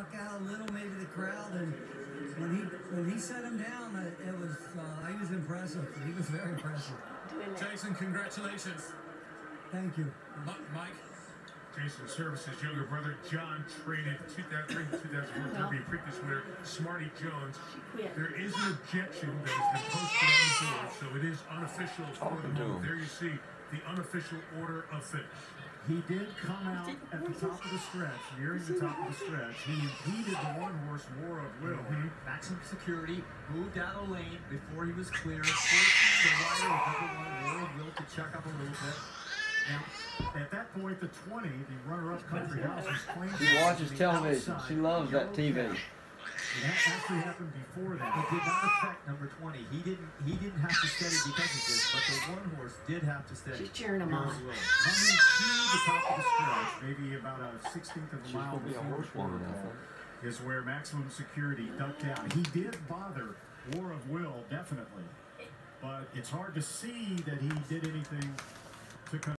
stuck out a little, maybe the crowd, and when he set him down, it was he was impressive. He was very impressive. Jason, congratulations. Thank you. Mike. Jason Service's younger brother John traded 2003-2004 Derby Preakness winner Smarty Jones. There is an objection that has been posted on the board, so it is unofficial for the moment. There you see the unofficial order of finish. He did come out at the top of the stretch, nearing the top of the stretch. He impeded the one-horse War of Will. Maximum Security moved out of lane before he was clear, forcing the rider of number 1 War of Will to check up a little bit. Now, at that point, the 20, the runner-up Country House, was claimed. She watches television. She loves that TV. It actually happened before that. It did not affect number 20. He didn't have to steady because of this, but the one horse did have to steady. She's cheering him on. Coming to the top of the stretch, maybe about a 16th of a mile before the protocol, is where Maximum Security ducked out. He did bother War of Will, definitely, but it's hard to see that he did anything to